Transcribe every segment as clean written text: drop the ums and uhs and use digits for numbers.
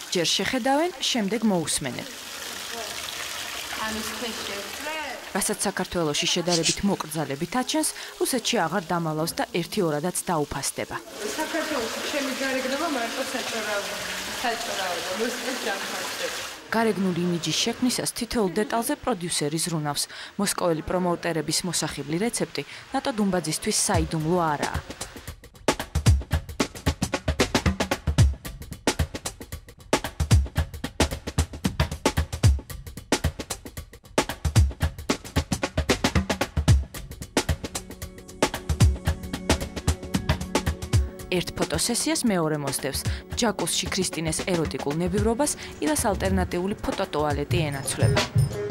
ჯერ შეხედავენ, შემდეგ მოусმენენ. რასაც საქართველოში შედარებით მოკრძალებით აჩენს, რუსეთში აღარ დამალავს და 1-2-დაც დაუფასდება. საქართველოში ჩემი გარეგნობა მარტო საჭიროა, რუსეთს დამფასდება. გარეგნული იმიჯის შექმნისას თითოეულ დეტალზე პროდიუსერი ზრუნავს. მოსკოველი პრომოუტერების მოსახიბლი რეცეპტი ნატო დუმბაძისთვის საიდუმლო არაა. ერთ ფოტოსესიას მეორე მოსდევს. ჯაკუსში ქრისტინეს ეროტიკულ ნებივრობას ილას ალტერნატიული ფოტოტუალეტი ენაცვლება.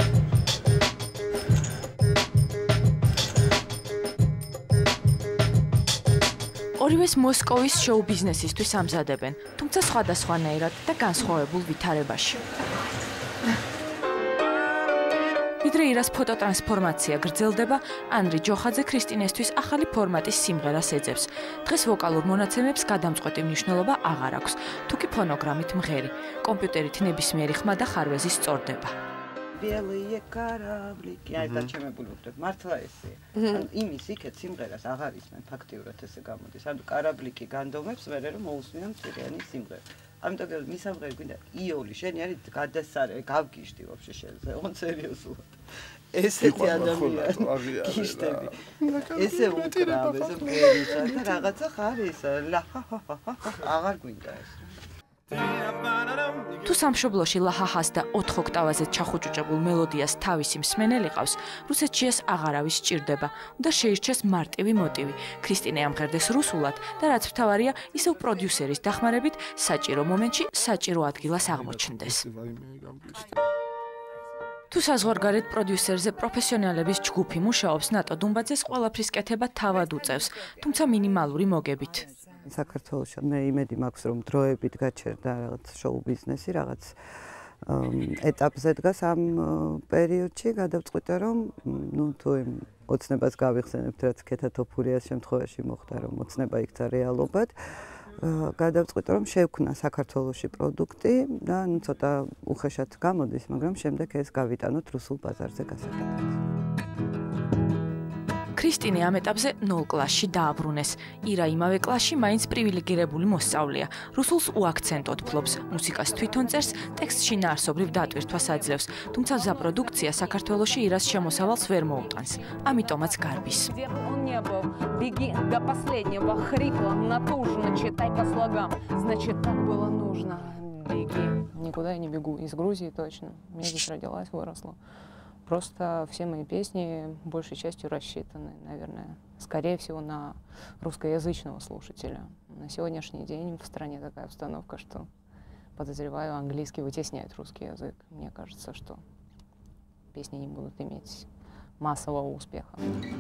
ორივეს მოსკოვის შოუ ბიზნესისთვის ამზადებენ, თუმცა სხვადასხვანაირად და განსხვავებულ ვითარებაში. ვიდრე ირას ფოტოტრანსფორმაცია გრძელდება, ანრი ჯოხაძე ქრისტინესთვის ახალი ფორმატის სიმღერას ეძებს. დღეს ვოკალურ მონაცემებს გადამწყვეტი მნიშვნელობა აღარ აქვს, თუკი ფონოგრამით მღერი. კომპიუტერით ნებისმიერი ხმა და ხარვეზი სწორდება. Белые кораблики. აი დაჩემებული ვხდები, მართლა ესეა. ანუ იმის იქეთ სიმღერას აღარ ისმენ ფაქტიურად ესე გამოდის. ანუ კარაბლიკი განდომებს მერე რომ მოусმიან წირიანი სიმღერა. ამიტომ მისამღერი გვინდა იოლი, შენი არის გადასარე, გავგიშდი ვაფშე შენზე, on სერიოზულად. ესეთი ადამიანი გიშდები. ესე უკრავ, ესე მღერისა და რაღაცა ხარ ის, აღარ გვინდა ეს. თუ სამშობლოში ლაჰაჰას და 4 ოქტავაზე ჩახუჭუჭებულ მელოდიას თავისი მსმენელი ყავს, რუსეთში ეს აღარავის სჭირდება. უნდა შეირჩეს მარტივი მოტივი. ქრისტინე ამღერდეს რუსულად და რაც მთავარია, ისევ პროდიუსერის დახმარებით საჭირო მომენტში საჭირო ადგილას აღმოჩნდეს. თუ საზღვარგარეთ პროდიუსერზე პროფესიონალების ჯგუფი მუშაობს, ნატო დუმბაძეს ყველაფრის კეთება თავად უწევს, თუმცა მინიმალური მოგებით. საქართველოში მე იმედი მაქვს რომ დროებით გაჩერდა რაღაც შოუ ბიზნესი რაღაც ეტაპზე დგას ამ პერიოდში გადავწყვიტე რომ ნუ თუ ოცნებას გავიხსენებთ რაც ქეთათოფურიას შემთხვევაში მოხდა რომ ოცნება იქცა რეალობად გადავწყვიტე რომ შევქმნა საქართველოში პროდუქტი და ნუ ცოტა უხეშად გამოდის მაგრამ შემდეგ ეს გავიტანოთ რუსულ ბაზარზე გასაკეთებლად. ქრისტინე ამ ეტაპზე 0 კლასში დააბრუნეს. ირა იმავე კლასში მაინც პრივილეგირებული მოსწავლეა. რუსულს უაქცენტოდ ფლობს, მუსიკას თვითონ წერს, ტექსტში ნაარსობრივ დატვირთვას აძლევს, თუმცა მზა პროდუქცია საქართველოში ირას შემოსავალს ვერ მოუტანს. ამიტომაც გარბის. Беги до последнего хрипла, натужно читай по слогам. Значит, так было нужно. Беги. Никуда я не бегу. Из Грузии точно. Я здесь родилась, выросла. Просто все мои песни большей частью рассчитаны, наверное, скорее всего, на русскоязычного слушателя. На сегодняшний день в стране такая обстановка, что, подозреваю, английский вытесняет русский язык. Мне кажется, что песни не будут иметь массового успеха.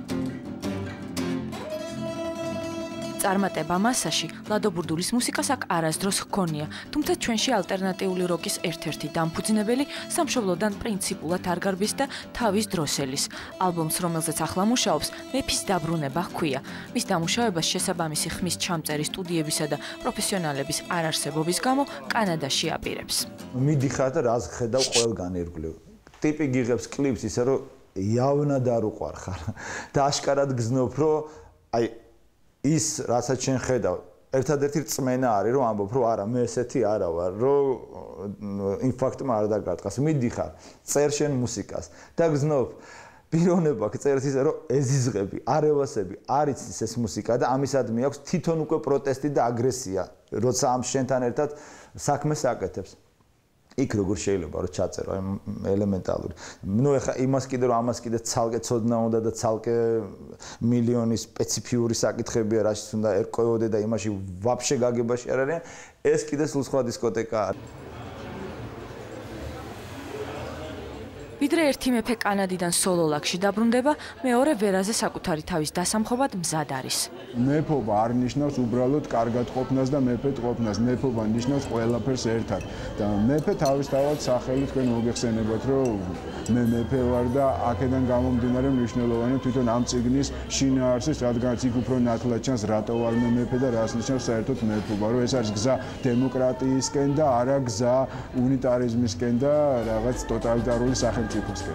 წარმატება მასაში ლადო ბურდულის მუსიკას აქ არასდროს ჰქონია, თუმცა ჩვენში ალტერნატიული როკის ერთ-ერთი დამფუძნებელი სამშობლოდან პრინციპულად არ გარბის და თავის დროსელის. ალბომს, რომელზეც ახლა მუშაობს, მეფის დაბრუნება ჰქვია. მის დამუშავებას შესაბამისი ხმის ჩამწერი სტუდიებისა და პროფესიონალების არარსებობის გამო კანადაში აპირებს. მიდიხარ და რას ხედავ ყველგან ირგვლივ. ტიპი გიღებს კლიპს ისე რომ იავნად არ უყვარხარ და აშკარად გზნობ რომ აი ის რასაც შენ ხედავ ერთადერთი რწმენა არის რომ ამბობ რომ არა მე ესეთი არა ვარ რომ იმ ფაქტმა არ დაგარტყას მიდიხარ წერ შენ მუსიკას და გზნობ პიროვნება წერს ისე რომ ეზიზღები არევასები არ იცის ეს მუსიკა და ამისადმი აქვს თვითონ უკვე პროტესტი და აგრესია როცა ამ შენთან ერთად საქმეს აკეთებს იქ როგორ შეიძლება რომ ჩაწერო აი ელემენტალური. ნუ ეხა იმას კიდე რომ ამას კიდე ცალკე ცოდნა უნდა და ცალკე მილიონი სპეციფიური საკითხებია, რაშიც უნდა ერკვეოდე და იმაში ვაფშე გაგებაში არ არიან, ეს კიდე სულ სხვა დისკოტეკაა. ვიდრე ერთი მეფე კანადიდან სოლოლაკში დაბრუნდება, მეორე ვერაზე საკუთარი თავის დასამხობად მზად არის. მეფობა არ ნიშნავს უბრალოდ კარგად ყოფნას და მეფედ ყოფნას. მეფობა ნიშნავს ყველაფერს ერთად. და მეფე თავისთავად სახელი თქვენ მოგეხსენებათ, რომ მე მეფე ვარ და აქედან გამომდინარე მნიშვნელოვანია თვითონ ამ წიგნის შინაარსის, რადგანაც იქ უფრო ნათლად ჩანს რატო ვარ მე მეფე და რას ნიშნავს საერთოდ მეფობა, რომ ეს არის გზა დემოკრატიისკენ და არა გზა უნიტარიზმისკენ და რაღაც ტოტალიტარული სახელმწიფოსკენ.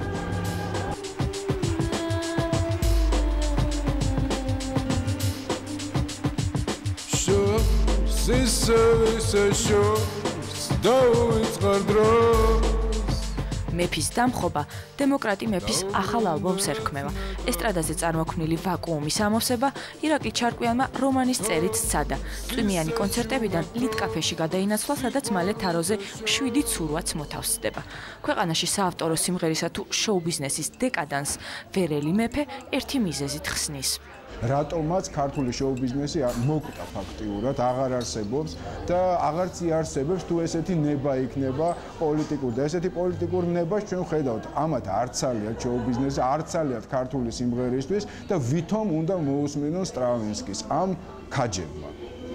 მეფის დამხობა დემოკრატი მეფის ახალ ალბომს ერქმევა. ესტრადაზე წარმოქმნილი ვაკუუმის ამოვსება ირაკლი ჩარკვიანმა რომანის წერით სცადა. წვიმიანი კონცერტებიდან ლით კაფეში გადაინაცვლა, სადაც მალე თაროზე 7 ცურვაც მოთავსდება. ქვეყანაში საავტორო სიმღერისა თუ შოუ-ბიზნესის დეკადანს ვერელი მეფე ერთი მიზეზით ხსნის. რატომაც ქართული შოუ-ბიზნესი მოკვდა ფაქტიურად, აღარ არსებობს და აღარც იარსებებს თუ ესეთი ნება იქნება პოლიტიკური და ესეთი პოლიტიკური ნება ჩვენ ხედავთ. ამათ არ ცალიათ შოუ-ბიზნესი, არ ცალიათ ქართული სიმღერისთვის და ვითომ უნდა მოусმინონ სტრავინსკის ამ ქაჯებმა.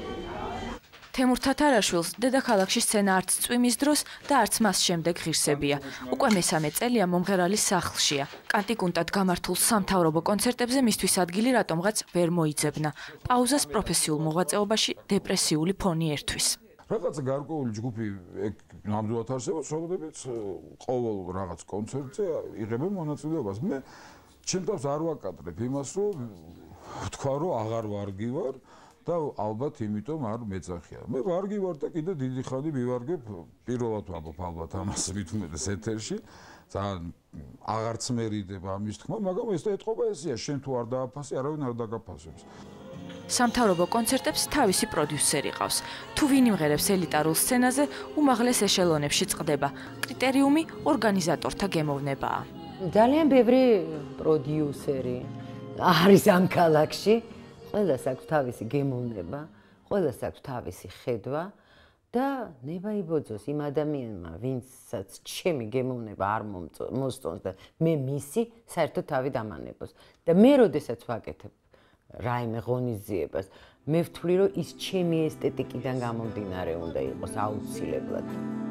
თემურ თათარაშვილს დედაქალაქში სცენა არც წვიმის დროს და არც მას შემდეგ ღირსებია. უკვე მესამე წელია მომღერალის სახლშია. კანტიკუნტად გამართულ სამთავრობო კონცერტებზე მისთვის ადგილი რატომღაც ვერ მოიძებნა. პაუზას პროფესიულ მოღვაწეობაში დეპრესიული ფონი ერთვის. რაღაცა გარკვეული ჯგუფი ნამდვილად არსებობს, რომლებიც ყოველ რაღაც კონცერტზე იღებენ მონაწილეობას. მე ჩემთვის არ ვაკადრებ იმას, რომ თქვა რომ აღარ ვარგი ვარ და ალბათ იმიტომ არ მეძახია. მე ვარგი ვარ და კიდე დიდი ხანი მივარგებ, პირველად ვამბობ ალბათ ამას მით უმეტეს ეთერში. ძალიან აღარც მერიდება ამის თქმა, მაგრამ ეს და ეთყობა ესეა, შენ თუ არ დააფასე, არავინ არ დაგაფასებს. სამთავრობო კონცერტებს თავისი პროდიუსერი ყავს. თუ ვინ იმღერებს ელიტარულ სცენაზე, უმაღლეს ეშელონებში წყდება. კრიტერიუმი ორგანიზატორთა გემოვნებაა. ძალიან ბევრი პროდიუსერი არის ამ ქალაქში. ყველას აქვს თავისი გემოვნება, ყველას აქვს თავისი ხედვა და ნება იბოძოს იმ ადამიანმა, ვინცაც ჩემი გემოვნება არ მოსწონს და მე მისი საერთოდ თავი დამანებოს. და მე როდესაც ვაკეთებ რაიმე ღონისძიებას, მე ვთვლი, რომ ის ჩემი ესთეტიკიდან გამომდინარე უნდა იყოს აუცილებლად.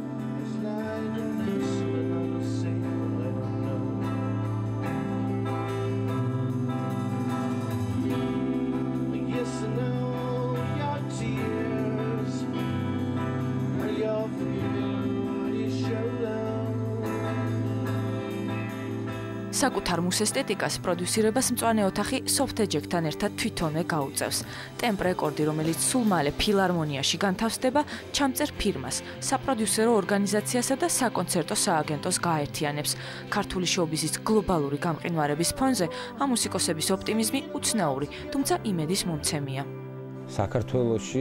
საკუთარ მუს ესთეტიკას პროდიუსირებას მწვანე ოთახი Soft-Eject-თან ერთად თვითონვე გაუწევს. ტემპ რეკორდი, რომელიც სულ მალე ფილარმონიაში განთავსდება, ჩამწერ ფირმას, საპროდიუსერო ორგანიზაციასა და საკონცერტო სააგენტოს გააერთიანებს. ქართული შოუ-ბიზნესის გლობალური გამყინვარების ფონზე ამ მუსიკოსების ოპტიმიზმი უცნაური, თუმცა იმედის მომცემია. საქართველოში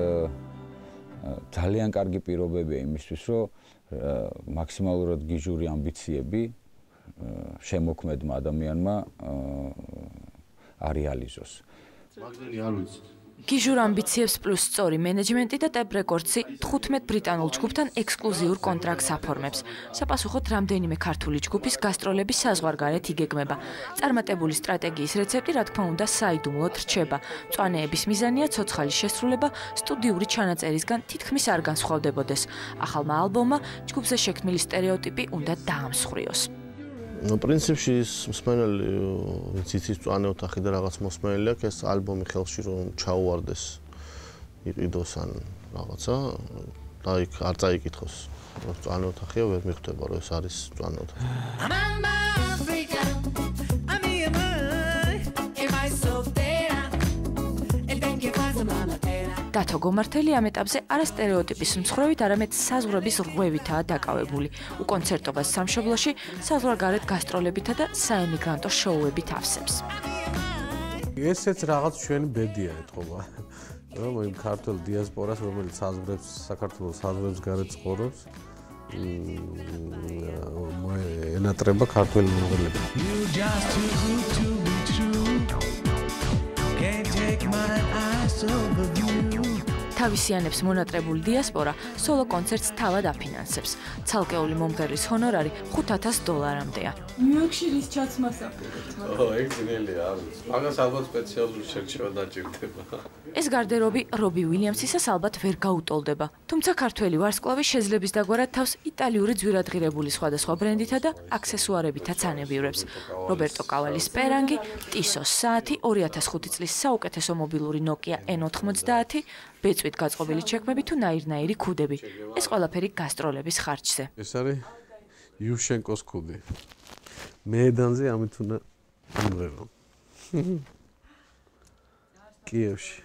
ძალიან კარგი პირობებია იმისთვის, რომ მაქსიმალურად გიჟური ამბიციები შემოქმედმა ადამიანმა არეალიზოს. მაგდენი არ ვიცით. გიჟურ ამბიციებს პლუს სწორი მენეჯმენტი და ტემპ რეკორდსი 15 ბრიტანულ ჯგუფთან ექსკლუზიურ კონტრაქტს აფორმებს. საფასუხოდ რამდენიმე ქართული ჯგუფის გასტროლების საზღვარგარეთ იგეგმება. წარმატებული სტრატეგიის რეცეპტი, რა თქმა უნდა, საიდუმლოდ რჩება. მწვანეების მიზანია ცოცხალის შესრულება სტუდიური ჩანაწერისგან თითქმის არ განსხვავდებოდეს. ახალმა ალბომმა ჯგუფზე შექმნილი სტერეოტიპი უნდა დაამსხვრიოს. პრინციპში ის მსმენელი, ვინც იცის მწვანე ოთახი და რაღაც მოსმენელი აქვს, ეს ალბომი ხელში რომ ჩაუვარდეს, იყიდოს ან რაღაცა და იქ არ წაიკითხოს. მწვანე ოთახია, ვერ მიხვდება რომ ეს არის მწვანე ოთახი. დათო გომართელი ამ ეტაპზე არა სტერეოტიპის მსხვერპლით, არამედ საზღვრების რღვევითაა დაკავებული. უკონცერტობას სამშობლოში, საზღვარგარეთ გასტროლებითა და საემიგრანტო შოუებით ავსებს. ესეც რაღაც ჩვენი ბედია ეთყობა. რომ იმ ქართულ დიასპორას, რომელიც საქართველოს საზღვრებს გარეთ ცხოვრობს, ენატრება ქართველი მომღერლები. თავისიანებს მონატრებული დიასპორა სოლო კონცერტს თავად აფინანსებს. ცალკეული მომღერლის ჰონორარი $5,000-მდეა. ნიუ-იორკში რის ჩაცმას აპირებთ? ეგ ძნელია, მაგას ალბათ სპეციალური შერჩევა დაჭირდება. ეს გარდერობი რობი უილიამსისას ალბათ ვერ გაუტოლდება. თუმცა ქართველი ვარსკვლავი შეძლებს დაგვარად თავს იტალიური ძვირადღირებული სხვადასხვა ბრენდითა და აქსესუარებითაც ანებივრებს. რობერტო კავალის პერანგი, ტისოს საათი, 2005 წლის საუკეთესო მობილური Nokia N90, ბეწვით გაწყობილი ჩექმები თუ ნაირნაირი ქუდები. ეს ყველაფერი გასტროლების ხარჯზე. ეს არის იუშენკოს ქუდი. მეედანზე ამით უნდა ამღერო. კიევში.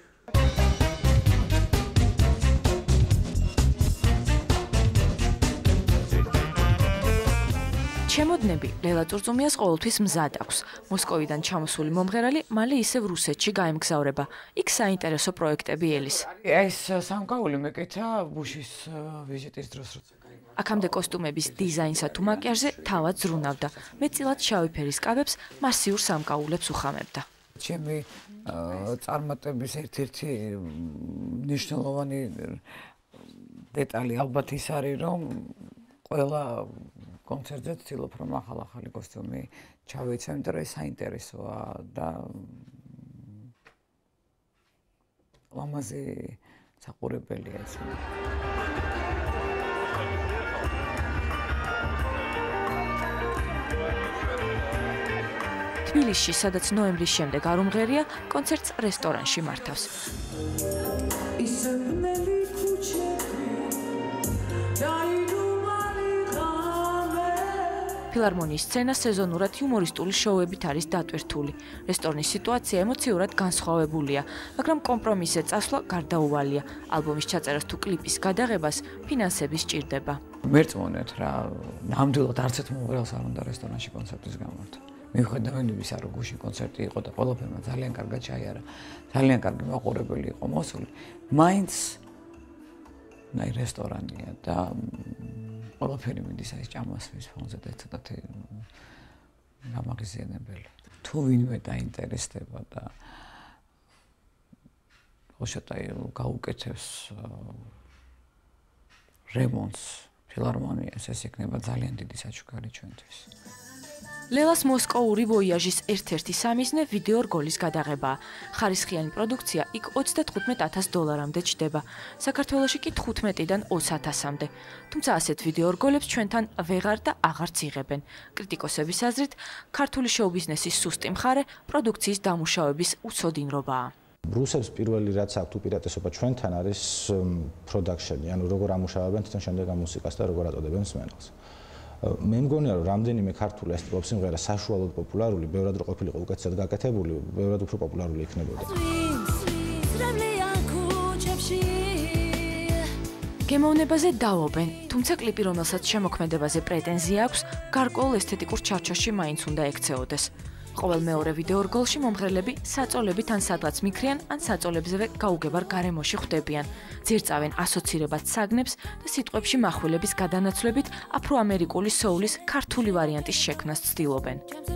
ჩემოდნები ლელა წურწუმიას ყოველთვის მზად აქვს. მოსკოვიდან ჩამოსული მომღერალი მალე ისევ რუსეთში გაემგზავრება. იქ საინტერესო პროექტები ელის. ეს სამკაული მეკეთა ბუშის ვიზიტის დროს როცა. აქამდე კოსტუმების დიზაინსა თუ მაკიაჟზე თავად ზრუნავდა. მეტწილად შავი ფერის კაბებს მასიურ სამკაულებს უხამებდა. ჩემი წარმატების ერთ-ერთი მნიშვნელოვანი დეტალი ალბათ ის არის, რომ ყველა კონცერტზე ვცდილობ რომ ახალი კოსტუმი ჩავეცემ, იმიტომ რომ ეს საინტერესოა და ლამაზი საყურებელია ეს. თბილისში, სადაც ნოემბრის შემდეგ არ უმღერია, კონცერტს რესტორანში მართავს. ფილარმონიის სცენა სეზონურად იუმორისტული შოუებით არის დატვირთული. რესტორნის სიტუაცია ემოციურად განსხვავებულია, მაგრამ კომპრომისზე წასვლა გარდაუვალია. ალბომის ჩაწერას თუ კლიპის გადაღებას ფინანსები სჭირდება. მერწმუნეთ რა, ნამდვილად არც ერთ მომღერალს არ უნდა რესტორანში კონცერტის გამართვა. მიუხედავად იმისა, რომ გუში კონცერტი იყო და ყველაფერმა ძალიან კარგად ჩაიარა, ძალიან კარგი მაყურებელი იყო მოსული, მაინც ნაი რესტორანია და ყველაფერი მიდის აი ჭამასვის ფონზე და ცოტათი გამაღიზიანებელი. თუ ვინმე დაინტერესდება და უშატაი გაუკეთებს რემონტს ფილარმონიას, ეს იქნება ძალიან დიდი საჩუქარი ჩვენთვის. ლელას მოსკოვური ვოიაჟის ერთ-ერთი სამიზნე ვიდეო რგოლის გადაღებაა. ხარისხიანი პროდუქცია იქ $35,000-მდე ჩდება. საქართველოში კი 15-დან 20,000-მდე. თუმცა ასეთ ვიდეო რგოლებს ჩვენთან ვეღარ და აღარც იღებენ. კრიტიკოსების აზრით, ქართული შოუ-ბიზნესის სუსტი მხარე პროდუქციის დამუშავების უცოდინრობაა. რუსებს პირველი რაც აქვთ უპირატესობა ჩვენთან არის პროდაქშენი, ანუ როგორ ამუშავებენ თვითონ შემდეგ ამ მუსიკას და როგორ აწოდებენ მსმენელს. მე მგონია რომ რამდენიმე ქართული ეს ტიპის სიმღერა საშუალოდ პოპულარული, ბევრად რო ყოფილიყო უკეთესად გაკეთებული, ბევრად უფრო პოპულარული იქნებოდა. გემოვნებაზე დავობენ, თუმცა კლიპი, რომელსაც შემოქმედებაზე პრეტენზია აქვს, გარკვეულ ესთეტიკურ ჩარჩოში მაინც უნდა ექცეოდეს. ყოველ მეორე ვიდეო რგოლში მომღერლები საწოლებით ან სადღაც მიქრიან, ან საწოლებზევე გაუგებარ გარემოში ხვდებიან. ძირწავენ ასოცირებად საგნებს და სიტყვებში מחვილების გადანაცვლებით აფრო-ამერიკული სოულის ქართული ვარიანტის შექმნას ცდილობენ.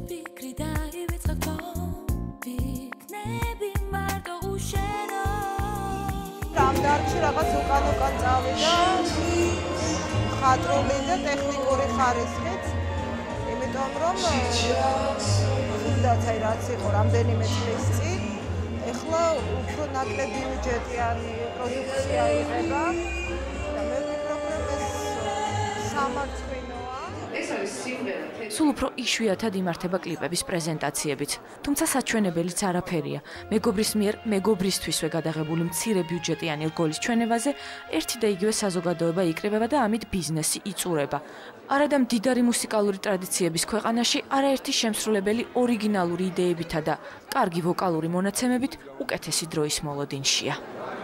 რამდარჩი რაღაც უკან წავიდა ხატრული და ტექნიკური ხარისხით, იმიტომ რომ თუნდაც აი რაც იყო რამდენიმე წლის წინ, ეხლა უფრო ნაკლები ბიუჯეტიანი პროდუქცია იღება და მე ვფიქრობ, რომ ეს სამარცხვინოა. ეს არის სიმღერა. სულ უფრო იშვიათად იმართება კლიპების პრეზენტაციებიც, თუმცა საჩვენებელიც არაფერია. მეგობრის მიერ მეგობრისთვისვე გადაღებული მცირე ბიუჯეტიანი რგოლის ჩვენებაზე ერთი და იგივე საზოგადოება იკრიბება და ამით ბიზნესი იწურება. არადა მდიდარი მუსიკალური ტრადიციების ქვეყანაში არაერთი შემსრულებელი ორიგინალური იდეებითა და კარგი ვოკალური მონაცემებით უკეთესი დროის მოლოდინშია.